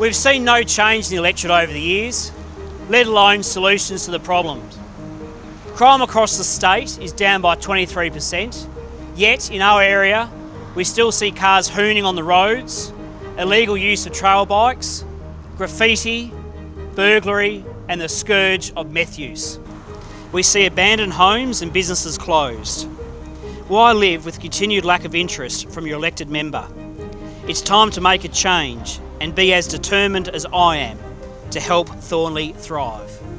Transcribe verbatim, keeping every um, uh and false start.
We've seen no change in the electorate over the years, let alone solutions to the problems. Crime across the state is down by twenty-three percent, yet in our area we still see cars hooning on the roads, illegal use of trail bikes, graffiti, burglary and the scourge of meth use. We see abandoned homes and businesses closed. Why live with continued lack of interest from your elected member? It's time to make a change and be as determined as I am to help Thornlie thrive.